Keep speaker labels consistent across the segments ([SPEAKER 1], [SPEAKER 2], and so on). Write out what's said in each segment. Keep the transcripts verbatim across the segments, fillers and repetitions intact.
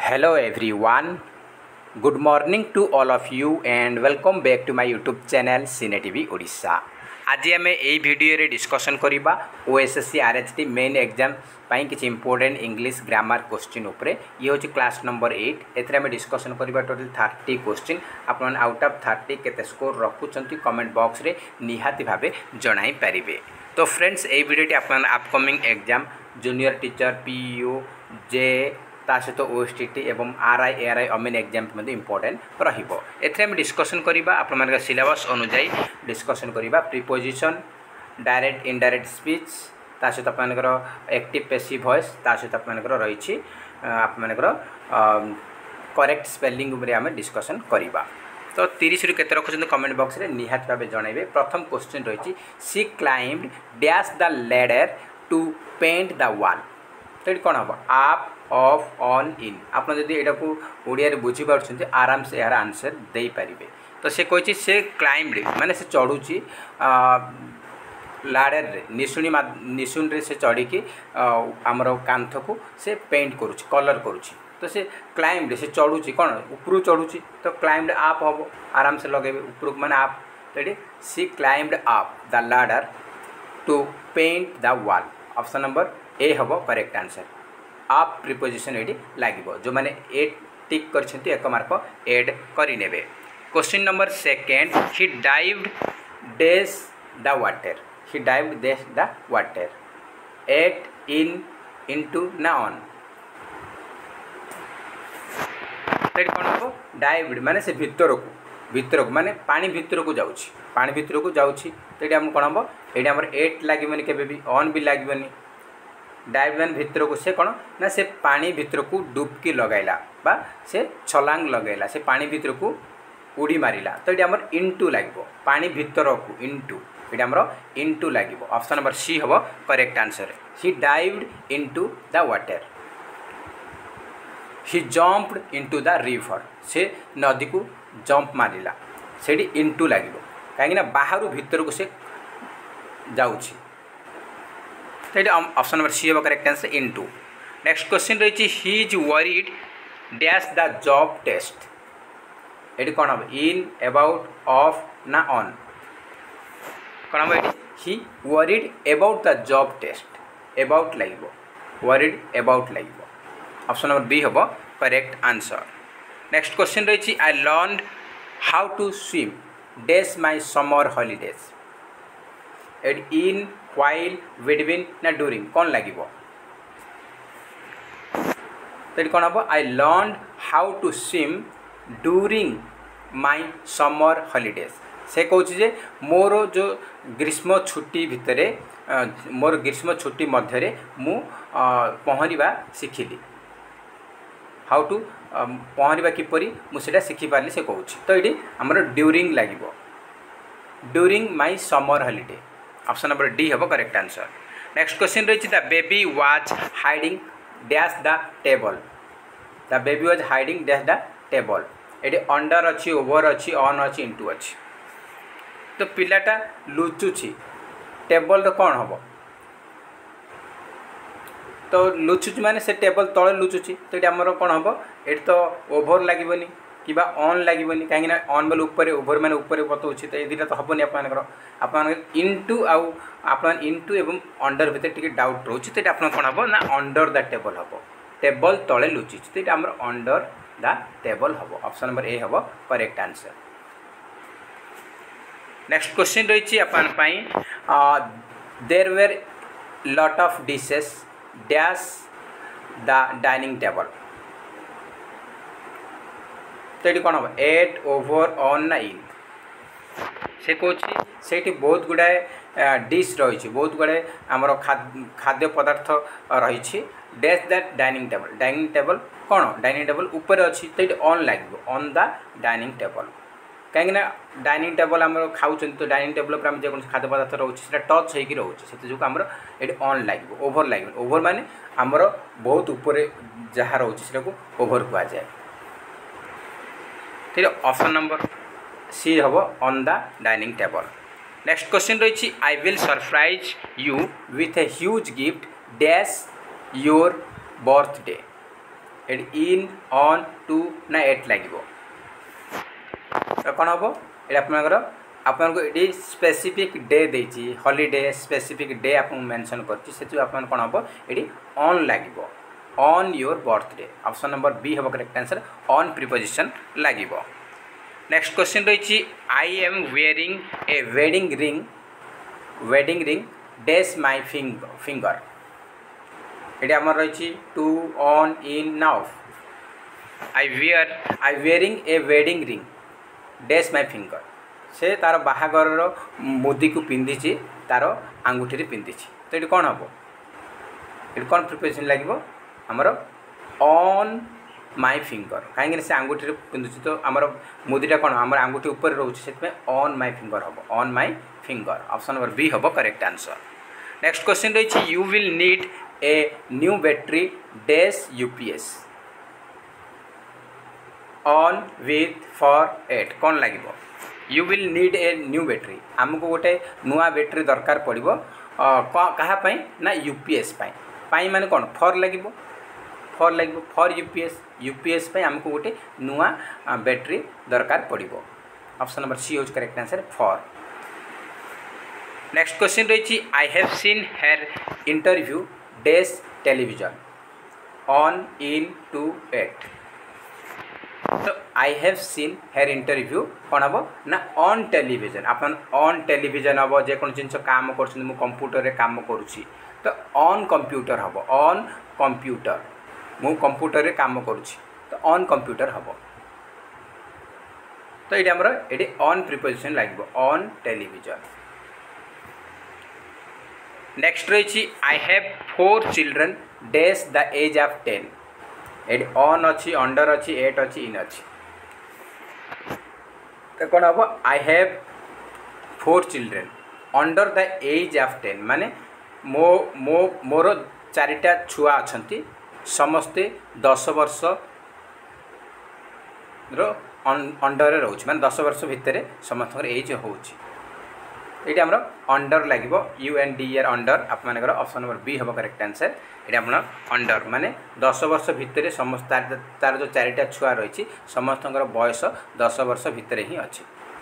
[SPEAKER 1] Hello everyone, good morning to all of you and welcome back to my YouTube channel Cine T V Odisha। आज आम यही video discussion करवा OSSC RHT main exam किसी important English grammar question उपरे। ये हूँ class number eight. एथरे आम discussion करवा टोटल थर्टी क्वेश्चन। आप आउट ऑफ थर्टी केते स्कोर रखुंट कमेंट बॉक्स रे निहाती भावे जणाई पारिबे। तो फ्रेंड्स ये भिडियोटी आप अपकमिंग एग्जाम जूनियर टीचर पीयू जे ता सहित ओएसटीटी एवं आरआई एआरआई अमेन एग्जाम मध्य इंपोर्टेंट रहिबो। एथरे हम डिस्कसन करबा आपण मानक सिलेबस अनुसार डिस्कसन करबा प्रीपोजिशन डायरेक्ट इनडायरेक्ट स्पीच ता सहित आपण मानकर एक्टिव पैसिव वॉइस ता सहित आपण मानकर रहिछि आपण मानकर करेक्ट स्पेलिंग उपरे हम डिस्कसन करबा। तो तीस रु केते रखुछन कमेंट बॉक्स रे निहात भाबे जणाइबे। प्रथम क्वेश्चन रहिछि she climbed dash the ladder to paint the wall. तो ये कौन हम आप ऑफ ऑन इन आप यहाँ को ओडिया बुझी पार्टी आराम से यार आंसर दे पारे। तो से कही से क्लाइम्ड माने से चढ़ुची लाडर रे निशुणी निशुन रे से चढ़ी आमर कांथ को से पेंट करुच्ची कलर करुच्ची। तो से क्लाइम्ड से चढ़ुची कौन उपरू चढ़ुची तो क्लाइम्ड आप हम आराम से लगे उपरू माने आप। तो ये she climbed up the ladder to paint the wall. Option number A हम करेक्ट आंसर। आप प्रिपोजिशन ये लगे जो मैंने ए टिक कर एक मार्क एड करने। Question number second he dived dash the water. He dived dash the water at in into ना ऑन। तो कौन हम डाइव्ड माने से भितर को भितर को माने पानी भितर को जाऊँगी पानी भितर को जाऊँगी। तो ये कौन हम ये आम एट लगे के भी ऑन भी लगे। डाइव मान भितर को से कौन ना से पानी भितर को डुबकी लगैला बा से छलांग लगैला से पानी भितर को उड़ी मारिला। तो ये आमर इनटू लगे पानी भितर को इनटू ये आमर इनटू लगे। ऑप्शन नंबर सी हम correct answer. He dived into the water. He jumped into the river से नदी को जंप मारिला से इनटू लगे कहीं बाहर भितर को से जाऊँगी। तो ये ऑप्शन नंबर सी हम correct answer into. Next question रही he is worried dash the job test. ये कौन हम इन अबाउट ऑफ ना ऑन कौन हम ये he worried about the job test about लगे वरीड अबाउट लगे। ऑप्शन नंबर बी हम करेक्ट आंसर। नेक्स्ट क्वेश्चन रही I learned how to swim dash my summer holidays. At in while between ना during कौन लगे। तो ये कौन हम I learn how to swim during my summer holidays. से कहे मोर जो ग्रीष्म छुट्टी भितर मोर ग्रीष्म छुट्टी मध्य मु पहरिबा शिखिली हाउ टू पहरिबा किपरि मुझे शिखिपारि से कहूँ। तो ये आमर ड्यूरिंग लगे during my summer holiday. Option number D हम करेक्ट आंसर। नेक्स्ट क्वेश्चन रही the baby was hiding dash the table. The baby was hiding dash the table. ये अंडर अच्छी ओवर अच्छी ऑन अच्छी इनटू अच्छी। तो पिलाटा लुचुची टेबल तो कौन हम तो लुचुची माने से टेबल तले लुचुची। तो ये आमर कौन हम ये तो ओभर लगे कि ऑन लगे कहीं ऑन बेल ऊपर ओभर मैंने ऊपर बताऊँ। तो ये दुटा तो हेनी आप इनटू आउ आप इनटू एवं अंडर भितर टी डाउट रोचे। तो ये आप कौन हम ना अंडर द टेबल हम टेबल तले लुचि। तो ये आम अंडर द टेबल हम। ऑप्शन नंबर ए हम करेक्ट आंसर। नेक्स्ट क्वेश्चन रही there were lot of dishes dash the dining table. तो ये कौन हम एट ओवर ऑन ना इन से कौन से बहुत गुड़ाए डिश रही बहुत गुड़ाए आमर खाद्य पदार्थ रही dash the dining table. Dining table कौन डाइनिंग टेबल ऊपर अच्छी। तो ये ऑन लगे ऑन द डाइनिंग टेबल कहीं डाइनिंग टेबल आम खाऊँ। तो डाइनिंग टेबल पर आम जो खाद्य पदार्थ रोचे टच होकर रोचे से आमर ये ऑन लगे ओभर लगे ओभर माने आमर बहुत ऊपर जहाँ रोचे से ओभर कहुए। ठीक है ऑप्शन नंबर सी हम on the dining table. Next question रही I will surprise you with a huge gift dash your birthday. At in on to ना एट लगे तो कौन हम ये आपर आपको ये स्पेसिफिक डे देती हॉलीडे स्पेसिफिक डे आप मेंशन कर कौन हम ये ऑन लगे on your birthday option number B हम करेक्ट आंसर ऑन प्रीपोजिशन लगे। नेक्स्ट क्वेश्चन रही I am wearing a wedding ring wedding ring dash my finger ये आम रही टू ऑन इन नाउ I wear I wearing a wedding ring dash my finger से तार बाहागर मुदी को पिंधि तार आंगुठी पिंधि तो ये कौन हम ये कौन प्रिपोजिशन लगे आमर ऑन माय फिंगर कहीं से आंगुठी पिंधुची तो आमर मुदीटा कौन आम आंगुठी ऊपर रोचे से ऑन माय फिंगर हम on my finger option number B हम करेक्ट आंसर। नेक्स्ट क्वेश्चन रही you will need a new battery dash UPS on with for at कौन लगे you will need a new battery आमको गोटे नुआ battery दरकार पड़ो कहाँपाई ना यूपीएस पाई माने कौन फॉर लगे फॉर लगे फॉर यूपीएस यूपीएस पे आमको गोटे नुआ बैटरी दरकार पड़ो ऑप्शन नंबर सी होज correct answer for. Next question रही I have seen her interview dash television on in to at तो I have seen her interview कौन हम ना ऑन टेलीविजन अपन ऑन टेलीविजन हम जेको जिन काम कर कंप्यूटर रे काम करुँची तो ऑन कंप्यूटर हम ऑन कंप्यूटर मु कंप्यूटर रे काम करुँची तो ऑन कंप्यूटर हम तो ये आमर ये ऑन प्रिपोजिशन लगे ऑन टेलीविजन। नेक्स्ट रही I have four children dash the age of ten ये ऑन अच्छी अंडर अच्छी एट अच्छी इन अच्छी तो कौन हम I have four children under the age of ten माने मो मो मोर चारिटा छुआ अच्छा समस्ते दस वर्ष अंडर रोच माने दस वर्ष भितर समस्त एज हो ये आमर अंडर लगे U N D R under आप ऑप्शन नंबर बी हम करेक्ट आंसर ये आप अंडर माने दस वर्ष भितर समस्त तार जो चारिटा छुआ रही समस्त बयस दस वर्ष भितर ही अच्छी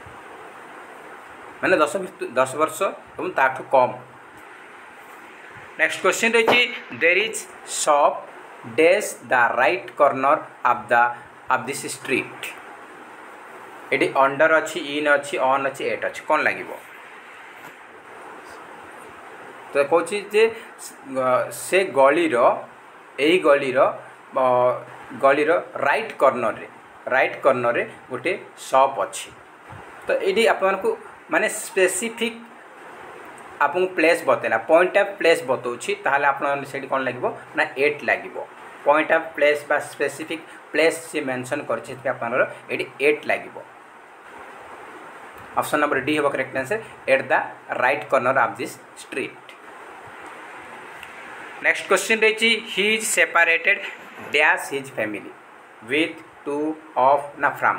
[SPEAKER 1] माने दस दस वर्ष एवं ताठू कम। नेक्स्ट क्वेश्चन रही there is shop dash the right corner of the of this street ये अंडर अच्छी इन अच्छी ऑन अच्छी एट अच्छी कौन लगे तो कौच जे से गलीर यही गलीर गलीर राइट कॉर्नर रे राइट कॉर्नर रे गोटे शॉप अच्छी तो ये आपको माने स्पेसिफिक आपको प्लेस बतेला पॉइंट ऑफ प्लेस बताऊँगी ताहले आपन सेठी कौन लगे ना एट लगे पॉइंट ऑफ प्लेस बा स्पेसिफिक प्लेस से मेंशन करछि आपनर एटी एट लगे ऑप्शन नंबर डी हम correct answer at the right corner of this street. Next question रही he is separated dash his family with to of ना from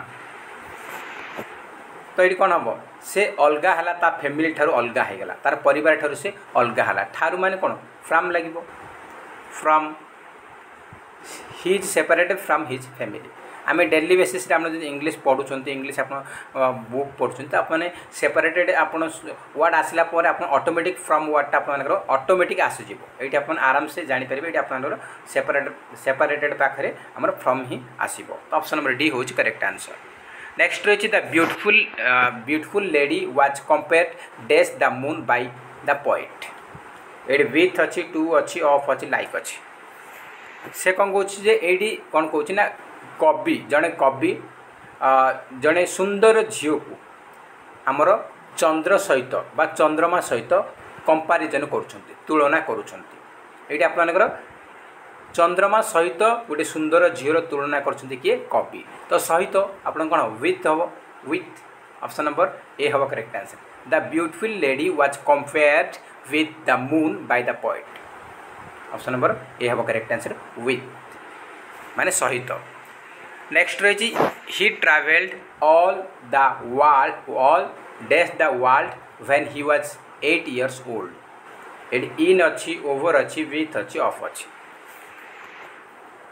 [SPEAKER 1] तो ये कौन हम से अलगा है ता फैमिली ठारू अलगा हो गला तार परिवार ठारू से अलगा है ठारू माने कौन फ्रॉम लगे from he is separated from his family आम डेली बेसिस आप इंग्लीश पढ़ुंट इंग्लीश आप बुक पढ़ुं तो आपने सेपरेटेड आप वर्ड आसला आप ऑटोमेटिक फ्रॉम वर्डटा आप ऑटोमेटिक आसीज ये आप आराम से जानीपर ये आप सेपरेट सेपरेटेड पाखे आम फ्रॉम ही आसो तो ऑप्शन नंबर डी हूँ करेक्ट आंसर। नेक्स्ट रही the beautiful beautiful lady was compared dash the moon by the poet ये विथ अच्छी टू अच्छी ऑफ अच्छी लाइक अच्छी से कौन कौन ये कौन कौन ना कवि जड़े कवि जड़े सुंदर झील को आमर चंद्र सहित बा चंद्रमा सहित कंपारिजन कर तुलना कर आप चंद्रमा सहित गोटे सुंदर झील तुलना कर किए कवि तो सहित आप कौन विथ हम विथ ऑप्शन नंबर ए हम correct answer the beautiful lady was compared with the moon by the poet option number A हम करेक्ट आंसर विथ माने सहित। नेक्स्ट रही he travelled all the world all dash the world when he was eight years old at in अच्छी over अच्छी with अच्छी of अच्छी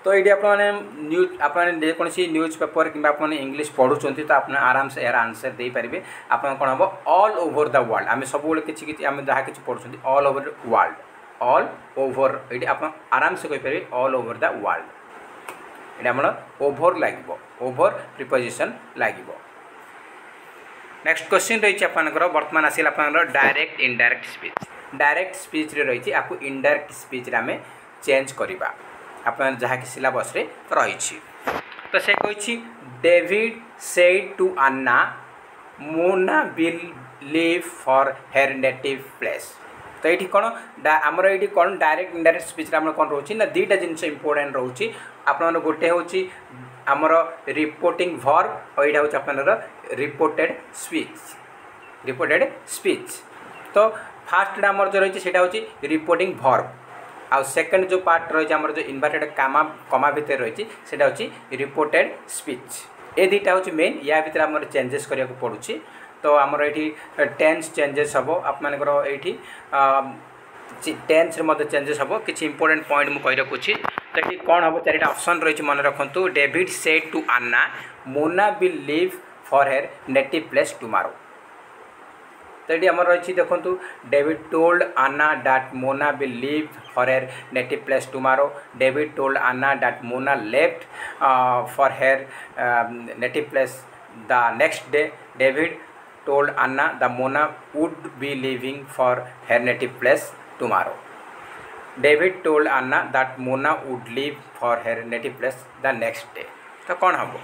[SPEAKER 1] तो ये आपने न्यूज आपने जेकोसी न्यूज पेपर कि आपने इंग्लिश पढ़ुंट तो आप आराम से यार आंसर दे पारे आप कौन हम ऑल ओवर द वर्ल्ड आम सब किसी किसी आम जहाँ कि पढ़ुं all over world all over ये आप आराम से कहींपारे ऑल ओवर द वर्ल्ड ये आम ओभर लगे ओभर प्रिपोजिशन लगे। नेक्स्ट क्वेश्चन रही आपंकर बर्तमान आसिल आप direct indirect speech direct speech रही आपको इनडायरेक्ट स्पीच आम चेंज करवा आप जहाँ कि सिलेबस रही। तो से कही David said to Anna Mona will live for her native place. तो ये कौन आमर ये कौन डायरेक्ट इनडायरेक्ट स्पीच आम कौन रोचे ना दुईटा जिनस इंपोर्टेंट रोचे आप गोटे हूँ आमर रिपोर्टिंग वर्ब और यहाँ हूँ आप रिपोर्टेड स्पीच रिपोर्टेड स्पीच। तो फास्ट आमर जो रही है हूँ रिपोर्टिंग वर्ब आउ सेकेंड जो पार्ट रही है जो इनवर्टेड कामा कमा भितर रही है हूँ रिपोर्टेड स्पीच। ये दुईटा हूँ मेन या भीतर आम चेंजेस करने को पड़ुछि। तो आमर ये टेन्स चेंजेस हम आपर ये टेन्स चेंजेस हम किसी इंपोर्टेंट पॉइंट मुझे कही रखुच्छी। तो ये कौन हम चारिटा ऑप्शन रही मन रखु David said to Anna Mona will live for her native place tomorrow. तो ये आमर रही देखो David told Anna that Mona will live for her native place tomorrow. David told Anna that Mona left for her native place the next day. David told Anna the Mona would be leaving for her native place tomorrow. David told Anna that Mona would leave for her native place the next day. तो कौन हम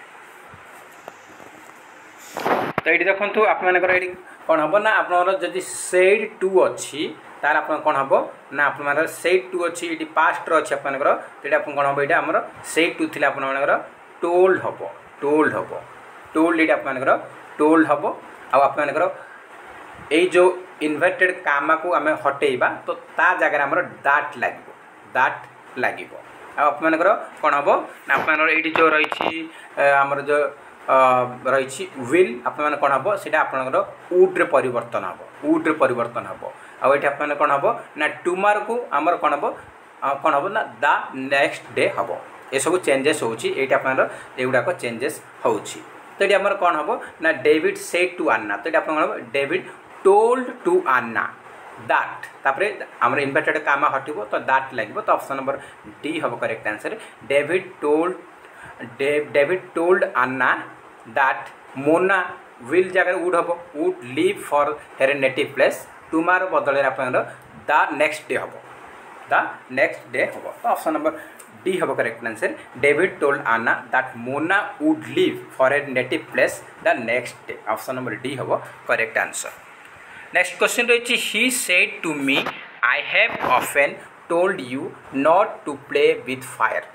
[SPEAKER 1] तो ये देखो आप कौन हम ना आप जदि सेड टू अच्छी तार आप कौन हम ना आप सेड टू अच्छी ये पास्ट अच्छी आपर तो आप कौन हम ये आम सेड टू थी आपर टोल्ड हम टोल्ड हम टोल्ड ये आपर टोल्ड हम आपर यही जो इन्वर्टेड कामा को आम हटेबा तो ता जगह आम दाट लगे दाट लगे आपर कौन हम ना आप जो रही आमर जो रही विल आप कौन हम सीटा आपंकर वुड्रे परिवर्तन हम वुड्रे परिवर्तन हम आठ आप कौन हम ना टुमारो को आमर कौन हम कौन हम ना द नेक्स्ट डे हम ये सब चेंजेस होगी एगुड़ाक चेंजेस हो। तो ये आमर कौन हम ना डेविड सेड टू अन्ना तो ये आप David told to Anna that तापर आमर इन्वर्टेड कामा हटिबो तो दैट लगे तो ऑप्शन नंबर डी हम correct answer. David told David told Anna that Mona will जगह वुड हम would live for her native place tomorrow बदल आप द नेक्स्ट डे हम द नेक्स्ट डे हम तो ऑप्शन नंबर डी हम correct answer. David told Anna that Mona would live for her native place the next day option number D हम correct answer. Next question रही he said to me I have often told you not to play with fire.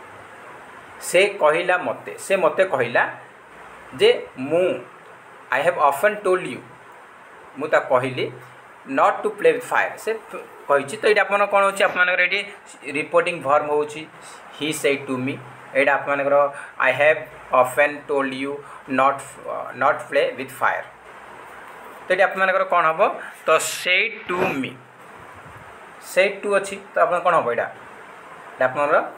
[SPEAKER 1] से कहला मते से मते कहला जे मु I have often told you मुझे कहली not to play with fire से कही। तो ये आप कौन हो ये रिपोर्टिंग वर्ब हो ही सेड टू मी ये आपर I have often told you not not play with fire. तो ये आपर कौन हम तो said to me said to अच्छी तो आप कौन हम यहाँ आप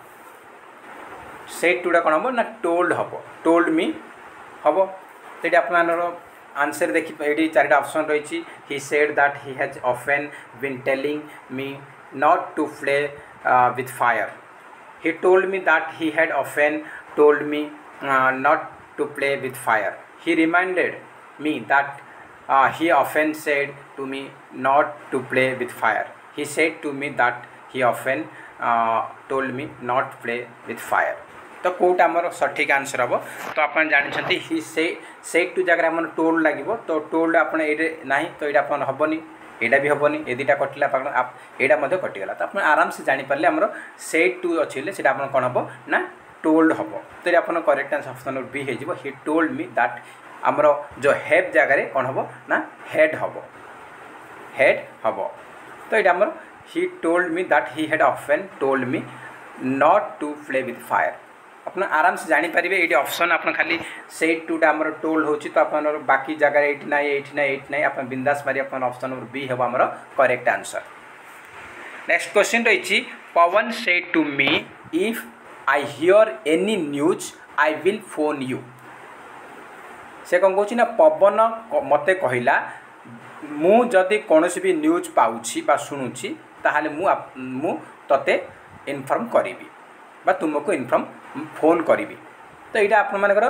[SPEAKER 1] सेड टूटा कौन हम ना टोल्ड हम टोल्ड मी हम। तो ये आप आंसर देखिए ये चारिटा ऑप्शन रही he said that he has often been telling me not to play with fire. He told me that he had often told me not to play with fire. He reminded me that he often said to me not to play with fire. He said to me that he often told me not play with fire. तो कौटा आमर सठिक answer हम तो आप जानते ही से said to जगह आम टोल्ड लगे तो टोल्ड आप ना तो ये हेनी यहाँ भी हेनी ये दुटा कटिला आप यहाँ कटिगला तो आप आराम से जानीपारे आमर सेड टू अच्छे से कौन हम ना टोल्ड हम। तो ये आप करेक्ट आंसर ऑप्शन बी हो ही टोल्ड मी दैट आमर जो हेड जगह कौन हम ना हेड हम हेड हम। तो ये आमर he told me that he had often told me not to play with fire. अपना आराम से जानीपारे ये ऑप्शन आप खाली सेड टूटा आम टोल्ड हो तो आप बाकी जगह ये ना ये ना ये ना आप बिंदास मारी आप ऑप्शन नंबर बी हम आम करेक्ट आंसर। नेक्स्ट क्वेश्चन रही Pavan said to me if I hear any news I will phone you. से कौन कहूँ ना पवन मते कहला मु जदि कौन भी न्यूज पाऊँची बा शुणुची ताहले मु मु तते इनफॉर्म करी बा तुमको इनफॉर्म फोन करी। तो यहाँ आप मानकर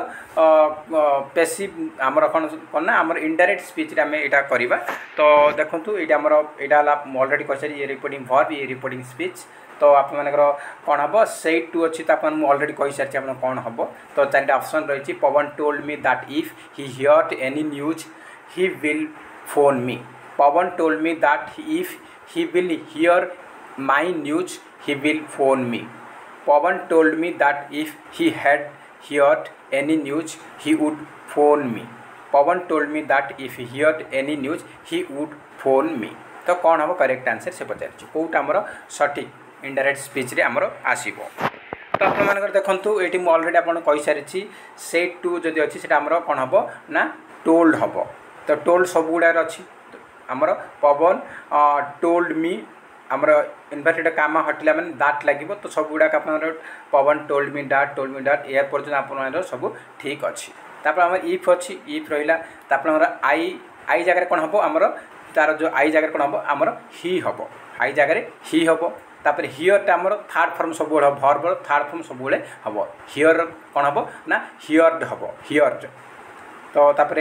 [SPEAKER 1] पेसिव आमर कौन कौन ना आमर इनडायरेक्ट स्पीच आम यहाँ करवा। तो देखो ये आमर यहाँ अलरेडी कह ये रिपोर्टिंग वर्ब ये रिपोर्टिंग स्पीच। तो आप मानकर कौन हम से टू अच्छी तो अलरेडी कही सारी आप कौन हम। तो चार ऑप्शन रही Pavan told me that if he heard any news he will phone me. Pavan told me that if he will hear my news he will phone me. Pavan told me that if he had heard any news he would phone me। Pavan told me that if he heard any news he would phone me। तो कौन हम correct answer से पचार कौटा आमर सठिक indirect speech रे आमर आसीबो। तो आप मानकर देखंतु एटी मु ऑलरेडी आपन कहि सारिछि से टू जदि अछि सेटा आमर कोन हबो ना टोल्ड हबो। तो टोल्ड सब गुडा अछि आमर पवन टोल्ड मी आमर इनवर्टेड कामा हटिला मैंने दाट लगे। तो सब गुड़ाक आप Pavan told me that told me that या पर्यटन आप सब ठीक अच्छी। तापर आम इफ अच्छी इफ रहा आई आई जगह कौन हम आमर तार जो आई जगह कौन हम आमर ही हम आई जगह ही हम। तापर हियरटा आमर थार्ड फॉर्म सब हम भर्ब थार्ड फॉर्म सब हम हियर कौन हम ना हियर्ड हम हियर्ड। तो तापर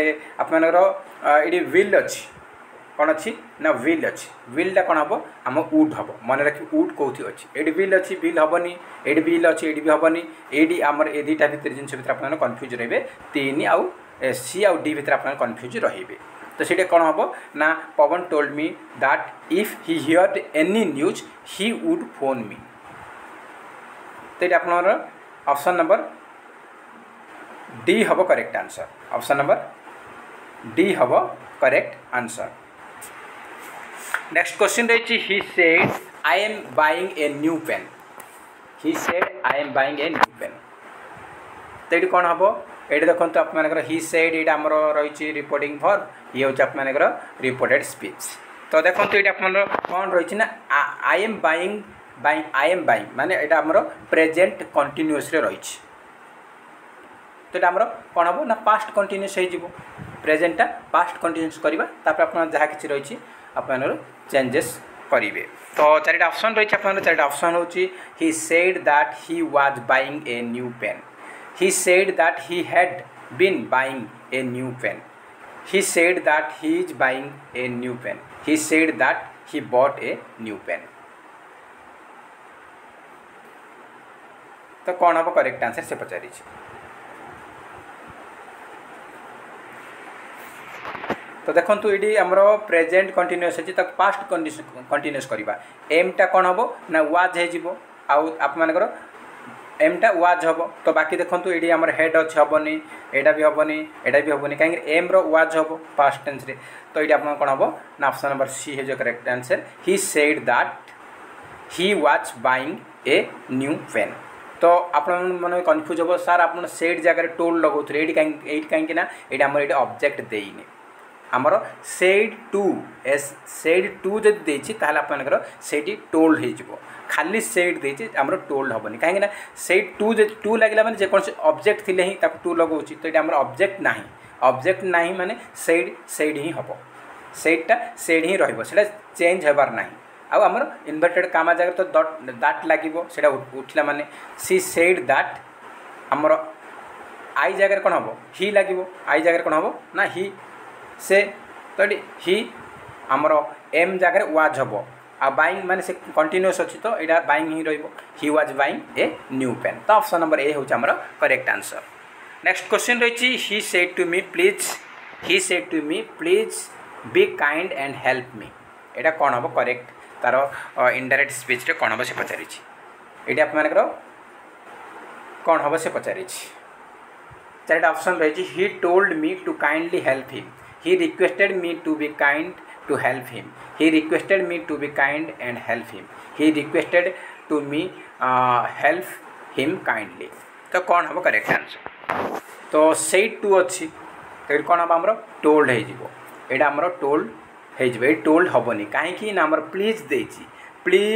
[SPEAKER 1] आप ये विल अच्छी कौन अच्छी ना विल अच्छी विलटा कौन हम आम वुड हम मन रखी वुड कौथि अच्छी एडी विल अच्छी विल हेनी एडी विल अच्छी एडी भी हेनी एडी आमर ए दुटा भितर जिन भितर आप कन्फ्यूज रे तीन आउ सी आउ डी भितर आप कन्फ्यूज रे। तो सीटा कौन हम ना Pavan told me that if he heard any news he would phone me. तो ये आप ऑप्शन नंबर डी हम correct answer. Option number D हम करेक्ट आंसर। नेक्स्ट क्वेश्चन रही he said I am buying a new pen. He said I am buying a new pen. तो ये कौन हम ये देखो आप ही सेड ये आमर रही रिपोर्टिंग वर्ब ये हूँ आप रिपोर्टेड स्पीच। तो देखो ये कौन रही ना I am buying buying I am buying माने ये आमर प्रेजेंट कंटिन्यूअस रही। तो ये आमर कौन हम ना पास्ट कंटिन्यूअस हो प्रेजेंटा पास्ट कंटिन्यूअस करवा तापर आप जहाँ कि रही आप चेंजेस करेंगे। तो चारिटा ऑप्शन रही आप चारिटा ऑप्शन हूँ he said that he was buying a new pen. He said that he had been buying a new pen. He said that he is buying a new pen. He said that he bought a new pen. तो कौन हम correct answer से पचारि। तो देखो ये आमर present continuous अच्छी तक पास्ट कंटिन्यूअस करवा एमटा कौन हम ना वाज हो आप मानकर एमटा वाज हम। तो बाकी देखो ये आमर हेड अच्छे हेनी एटा भी हेनी एटा भी हेनी कहीं एम वाज हम पास्ट टेंस रे। तो ये आप कौन हम ना ऑप्शन नंबर सी है जो correct answer. He said that he was buying a new pen. तो आप मन कन्फ्यूज हम सार आप सेड जगह टोल्ड लगौते ये कहीं कहीं ना ये आम ये ऑब्जेक्ट देनी आमर सेड टू एस सेड टू जब देती आपंकर सेठी टोल्ड हो खाली सेड देती आमर टोल्ड हेनी कहीं सेड टू टू लगे मैंने जेकोसी ऑब्जेक्ट थी ही टू लगाऊँ। तो ये आम ऑब्जेक्ट ना ऑब्जेक्ट ना माने सेड सेड ही हम सेडटा सेड ही रहा चेंज होबार ना। आमर इनवर्टेड कामा जगह तो दैट लगे से उठला माने सी सेड दैट आमर आई जगह कौन हम ही लगे आई जगह कौन हम ना ही से। तो ही आमर एम जगह वाज हम आ बाइंग माने से कंटिन्यूअस अच्छी तो यहाँ बाइंग ही रही was buying a new pen. तो ऑप्शन नंबर ए हूँ आमर करेक्ट आंसर। नेक्स्ट क्वेश्चन रही he said to me please he said to me please be kind and help me. यहाँ कौन हम करेक्ट तार इनडायरेक्ट स्पीच रे कौन हम से पचारि। ये आप कौन हम से पचारि चार ऑप्शन रही he told me to kindly help him. He requested me to be kind to help him. He requested me to be kind and help him. He requested to me help him kindly. तो कौन हम correct answer. तो said to अच्छी तो कौन हम आमर told हो आमर टोल्ड हो टोल्ड हेनी कहीं आमर प्लीज देची प्लीज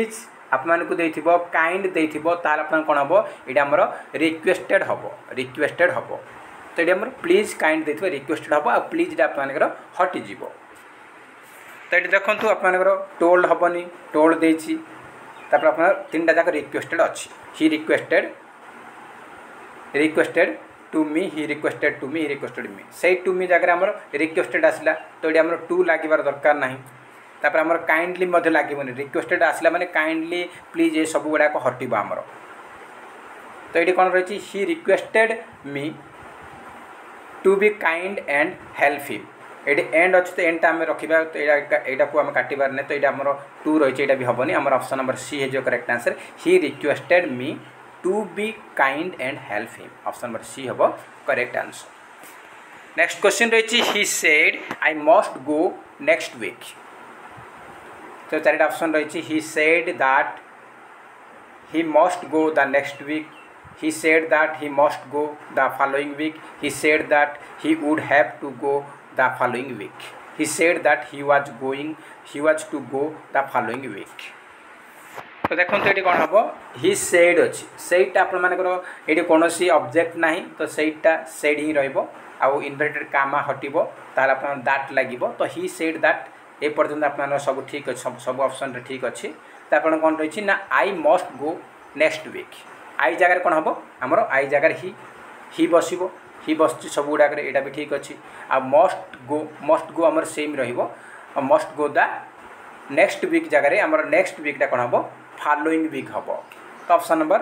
[SPEAKER 1] आपको देथिबो काइंड देथिबो ताल आपन कोन हबो एटा हमर रिक्वेस्टेड हबो रिक्वेस्टेड हबो तो ये हमर प्लीज काइंड देथिबो रिक्वेस्टेड हबो आ प्लीज आपनकर हटि जीवो तो ये देखंतु आपनकर टोल्ड हबनी टोल्ड देछि तापर आपन तीनटा जाक रिक्वेस्टेड अछि he requested requested to me he requested to me he requested me से टू मी जगह हमर रिक्वेस्टेड आसला तो ये हमर टू लागिबार दरकार नाही तापर हमर काइंडली मध्ये लागिबोनी रिक्वेस्टेड आसला माने काइंडली प्लीज ये सब गुडा को हटिबो हमर तो ये कोन रहिछि he requested me to be kind and help him ये एंड अच्छे तो एंड आम रखा तो यहाँ को आम काटार ना तो ये आम टू रही है भी हेनी आम ऑप्शन नंबर सी है correct answer he requested me to be kind and help him option number C हम करेक्ट आंसर नेक्स्ट क्वेश्चन रही he said I must go next week तो चार ऑप्शन रही he said that he must go the next week he said that he must go the following week he said that he would have to go the following week he said that he was going he was to go the following week तो देखो ये कौन हम he said अच्छी सेटा आप ये कौन ऑब्जेक्ट ना तो सेटा सेड ही रहा इनवर्टेड कामा हटो ताल आप दैट लगे तो ही सेड दैट ए पर्यंत आप सब ठीक अच्छे सब ऑप्शन ठीक अच्छे तो आप कौन रही ना I must go next week I जगह कौन हम आमर आई जगह ही ही बस ही बस सब गुड़ाक यहाँ भी ठीक अच्छे आ मस्ट गो मस्ट गो आमर सेम रस्ट गो द नेक्स्ट वीक जगह आमर नेक्स्ट वीकटा कौन हम फॉलोइंग वीक हम तो option number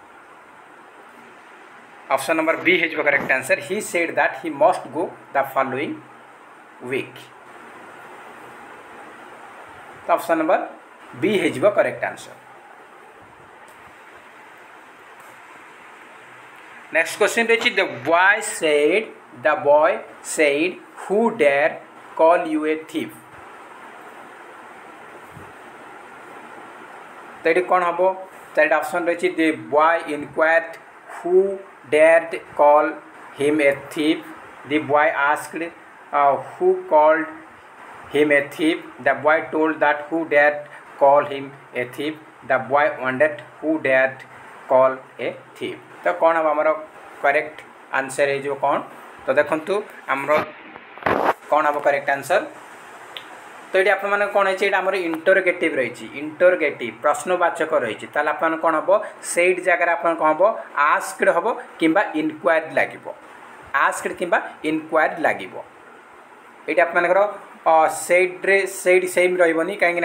[SPEAKER 1] option number B है correct answer he said that he must go the following week तो ऑप्शन नंबर बी है करेक्ट आंसर नेक्स्ट क्वेश्चन रही the boy said the boy said who dare call you a thief तो ये कौन हम चार option रही the boy inquired who dared call him a thief the boy asked who called him a thief the boy told that who dared call him a thief the boy wondered who dared call a thief तो कौन हम आमर correct answer है जो कौन तो देखंतु आमर कौन हम करेक्ट आंसर तो ये आपने कौन है आमर इंटरोगेटिव रही इंटरोगेटिव प्रश्नवाचक रही ताल आप कौन हम सेड जगह आप कौन हम आस्क्ड हम कि इनक्वायर्ड लगे आस्क्ड कि इनक्वायर्ड लगे ये आपर सेड्रे सेड सेम रही कहीं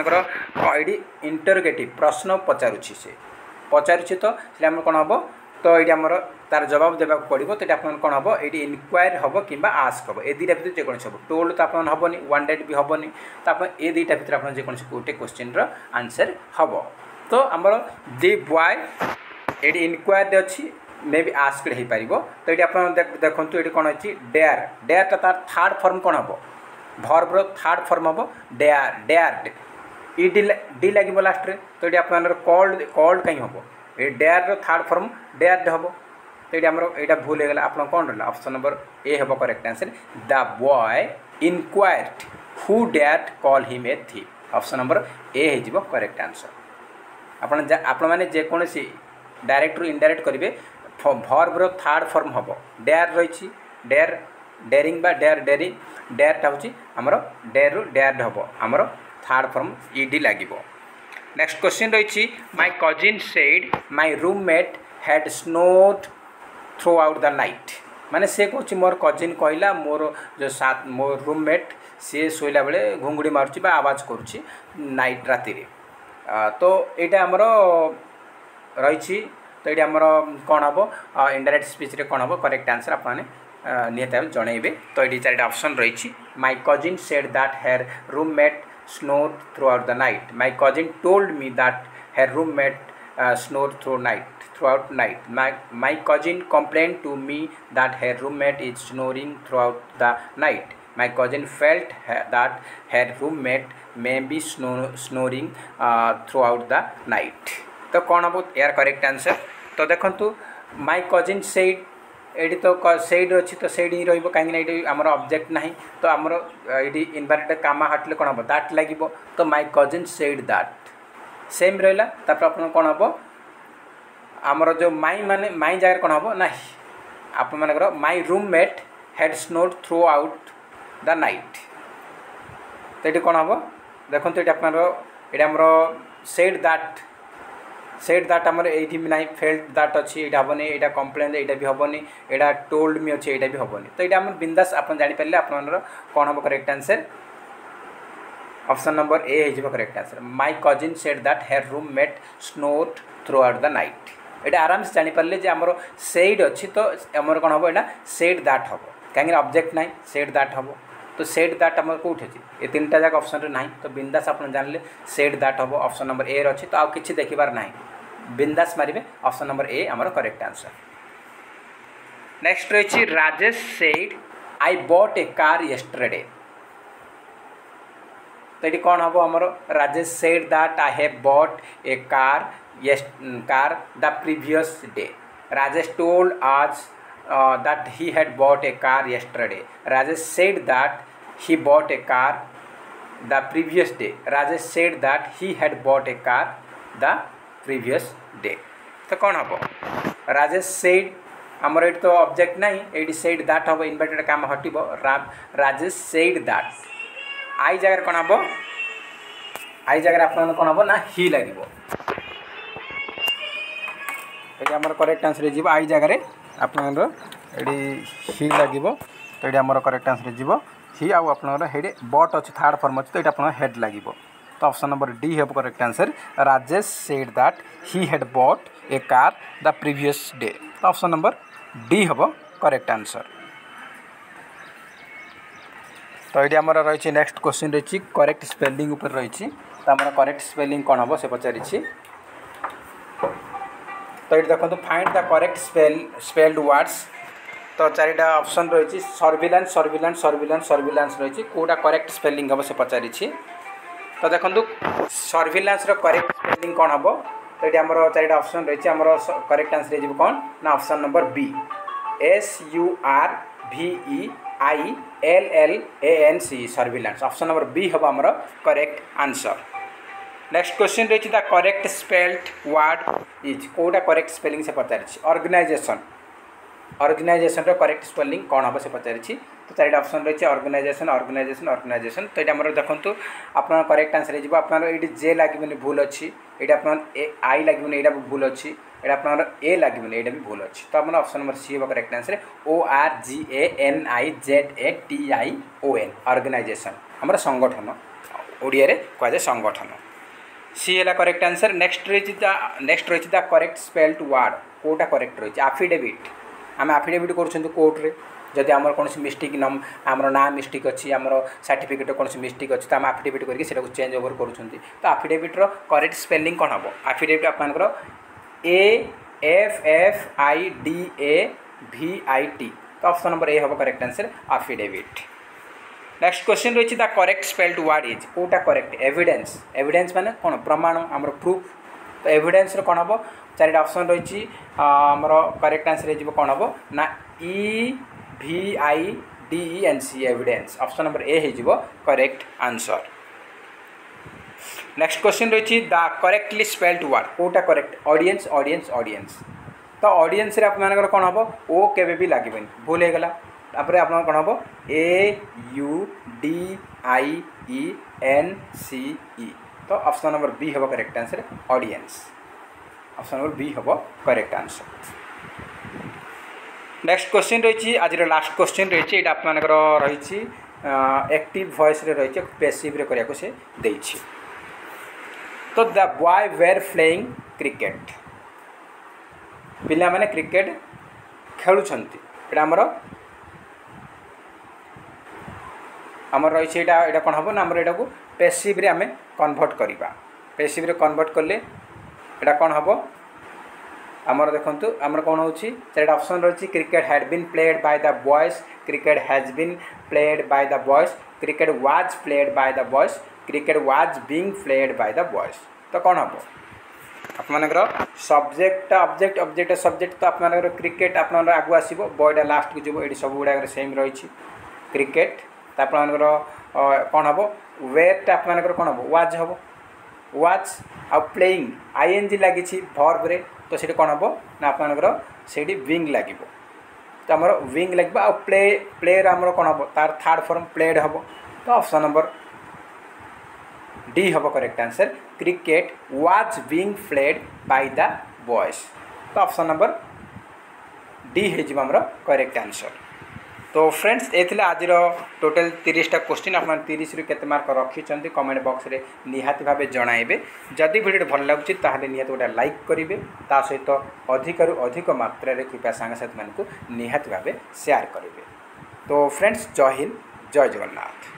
[SPEAKER 1] आपंकर इंटरोगेटिव प्रश्न पचारुछि से पचारुछि तो आम कौन हम तो ये आमर तार जवाब देवा पड़ो तो आप कौन हम ये इनक्वायर हम कि आस्क हम ए दुटा भर जेकोसी हम टोल्ड तो आप हेनी वांटेड भी हेनी तो आप ए दुटा भर आप जेकोसी गोटे क्वेश्चन आंसर हम तो आमर दि बॉय ये इनक्वायर्ड अच्छी मे बी आस्कड हो पार तो ये आप देखो ये कौन अच्छी डेयर डेयर तार थर्ड फॉर्म कौन हम भर्बर थर्ड फॉर्म हम dare dared E D D लगे लास्ट रे तो ये आप कॉल्ड कॉल्ड कहीं हम ये डेयर थर्ड फॉर्म डेयर्ड हम तो ये आमर यहाँ भूल होगा आप कौन रहा ऑप्शन नंबर ए हम correct answer the boy inquired who dared call him a thief option number A हो करेक्ट आंसर आपण मैंने जेकोसी डायरेक्ट रु इनडायरेक्ट करेंगे भर्बर थर्ड फॉर्म हम डेयर रही डेयर डेयरिंग बा डेयर डेयरिंग डेयरटा हूँ आमर डेयर रु डेयर्ड हम आमर थर्ड फॉर्म ईडी लगे नेक्स्ट क्वेश्चन रही my cousin said my roommate had snored throughout the night माने से कह मोर कजिन कहला मोर जो साथ मोर रूममेट सी शोला बेले घुंगुड़ी मारुची बा आवाज करुची नाइट राति रे तो यहाँ आमर रही तो ये आमर कौन हम इनडायरेक्ट स्पीच रे कौन हम करेक्ट आंसर आपने निहत जनइबे तो ये चार ऑप्शन रही my cousin said that her roommate snored throughout the night. My cousin told me that her roommate uh, snored through night throughout night. My my cousin complained to me that her roommate is snoring throughout the night. My cousin felt her, that her roommate may be snor snoring uh, throughout the night. तो कौन हम यार correct answer तो देखंतु my cousin said ये तो said अच्छी तो सेड ही रही आमर ऑब्जेक्ट ना तो आमर ये इनभार्टेड कामा हटले कौन हम दैट लगे तो माय कजिन सेड दैट सेम रहा तापर आप कौन हम आमर जो माई माने माई जगह कौन हम ना आप मानकर my roommate had snored throughout the night तो ये कौन हम देखो ये आमर सेड दैट सेड दैट आमर ये ना फेल्ट दैट अच्छी ये हेनी यहाँ कम्प्लेन यहाँ भी हेनी यहाँ टोल्ड मी अच्छे यहाँ भी हेनी तो ये आम बिंदास आप जानीपारे आप कौन हम correct answer option number A हो correct answer my cousin said that her roommate snored throughout the night ये आराम से जानीपारे जे आमर सेड अच्छी तो आमर कौन हम यहाँ सेड दैट हम कहीं ऑब्जेक्ट ना सेड दैट हम तो सेड दैट आम कौटे अच्छी ये तीन टा जाक ऑप्शन ना तो बिंदास आप जानले सेड दैट हम ऑप्शन नंबर ए अच्छी तो आउ किसी देखिबार ना बिंदास मारे ऑप्शन नंबर ए आमर करेक्ट आंसर नेक्स्ट रही Rajesh said I bought a car yesterday तो ये कौन हम आमर Rajesh said that I have bought a car yes car the previous day Rajesh told us uh, that he had bought a car yesterday Rajesh said that he bought a car the previous day Rajesh said that he had bought a car the previous day तो कौन हम Rajesh said आमर ये तो object नहीं ये said that हम inverted काम हटिब Rajesh said that आई जगह कौन हम आई जगह आप कौन हम ना ही लगे ये आमर करेक्ट आंसर जीव आई जगह आप ही लगे तो ये आमर करेक्ट आंसर जीव ही आउ आप बट अच्छे थार्ड फॉर्म अच्छे तो ये आप हेड लगे तो ऑप्शन नंबर डी है correct answer Rajesh said that he had bought a car the previous day तो ऑप्शन नंबर डी हम करेक्ट आंसर तो ये आमर रही नेक्स्ट क्वेश्चन रही करेक्ट स्पेलिंग उपर रही तो आम करेक्ट स्पेलिंग कौन हम से पचारि तो ये देखो find the correct spell spelled words तो चारिटा ऑप्शन रही सर्विलांस सर्विलांस सर्विलांस सर्विलांस रही कौटा करेक्ट स्पेलिंग हम से पचारि तो देखो सर्विलांस करेक्ट स्पेलिंग कौन हम तो ये आम चारिटा ऑप्शन रही आम करेक्ट आंसर हो कौन ना option number B S U R V E I L L A N C surveillance option number B हम आम करेक्ट आंसर नेक्स्ट क्वेश्चन रही the correct spelled word is कौटा करेक्ट स्पेलिंग से पचारि organization organization correct spelling कौन हम से पचारि तो चारिटा ऑप्शन रही ऑर्गेनाइजेशन ऑर्गेनाइजेशन ऑर्गेनाइजेशन तो ये देखो आप करेक्ट आंसर हो आपन ये जे लगे भूल अच्छी ये आप आई लगे यहाँ भूल अच्छी ये आप ए लगे यहाँ भी भूल अच्छी तो आप ऑप्शन नंबर सी हम correct answer O R G A N I Z A T I O N organisation आम संगठन ओडिया रे कहुए संगठन सी है करेक्ट आंसर नेक्स्ट रही नेक्स्ट रही द करेक्ट स्पेल्ड वर्ड कौटा करेक्ट रही आफिडेविट आम आफिडेविट कर कोर्टे जदि आमर कौन मिस्टेक नम आमर ना मिस्टेक अच्छी आमर सर्टिफिकेट कौन मिस्टेक अच्छी तो आम आफिडेविट करके चेंज ओवर कर तो आफिडेविट्र करेक्ट स्पेलिंग कौन हम आफिडेविट आप A F F I D A V I T तो ऑप्शन नंबर ए हम correct answer affidavit next question रही the correct spelled word is कौटा करेक्ट एविडेंस एविडेंस माने कौन प्रमाण आमर प्रूफ तो एविडेंस कौन हम चारिटा ऑप्शन रही आमर करेक्ट आंसर हो कौन हम ना E V I D E N C evidence option number A हो करेक्ट आंसर नेक्स्ट क्वेश्चन रही द करेक्टली स्पेल्ड वर्ड कौटा करेक्ट ऑडियंस ऑडियंस ऑडियंस तो ऑडियंस रे आप कौन हम ओ केबे भी लगे भूल हो गला तापर आप कौन हम A U D I E N C E तो ऑप्शन नंबर बी हम correct answer audience option number B हम करेक्ट आंसर नेक्स्ट क्वेश्चन रही आज लास्ट क्वेश्चन रही आप रही एक्टिव वॉइस रही पैसिव रे करने से देछि तो the boy were playing cricket पिला माने क्रिकेट खेलुछंती एटा हमर हमर रही है कौन हम ना यहाँ को पैसिव रे आमे कन्वर्ट करवा पैसिव रे कन्वर्ट कले यहाँ कौन हम आमर देखु आमर कौन हो चार ऑप्शन रही cricket had been played by the boys cricket has been played by the boys cricket was played by the boys cricket was being played by the boys तो कौन हम आप सब्जेक्ट ऑब्जेक्ट ऑब्जेक्ट सब्जेक्ट तो आप cricket आप आगु आसो बॉयटा last को जीव ये सब गुड़ा सेम रही क्रिकेट आप कौन हम वेट आप कौन हम वाज हम वाच आ प्लेइंग आईएनजी लगी भर्ब रे तो से कौन हम ना आपंकर से विंग लगे तो आमर विंग लगे आ प्ले प्ले आमर कौन हम तार थर्ड फॉर्म प्लेड हम तो ऑप्शन नंबर डी हम correct answer cricket was being played by the boys तो ऑप्शन नंबर डी होमर करेक्ट आंसर। तो फ्रेंड्स ये आज टोटल तीसटा क्वेश्चन आप तीस रु केते मार्क रखिंट कमेंट बॉक्स रे निहाती भाव जनइबे जदि वीडियो भल लगुच ताहले निहाती गोटे लाइक करेंगे ता सहित अधिक रु अधिक मात्रा कृपया सांगसाथी मानक निहाती भाव शेयर करेंगे। तो फ्रेंड्स जय हिंद जय जगन्नाथ।